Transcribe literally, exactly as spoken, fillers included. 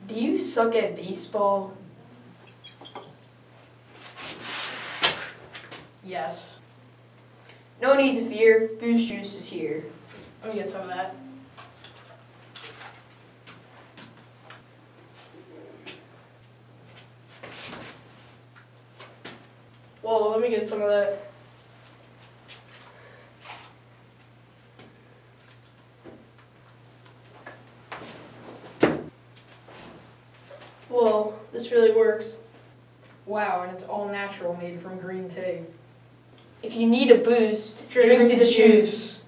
Do you suck at baseball? Yes. No need to fear, Boost Juice is here. Let me get some of that. Whoa, let me get some of that. Whoa, this really works. Wow, and it's all natural, made from green tea. If you need a boost, Drink, Drink the, the juice. juice.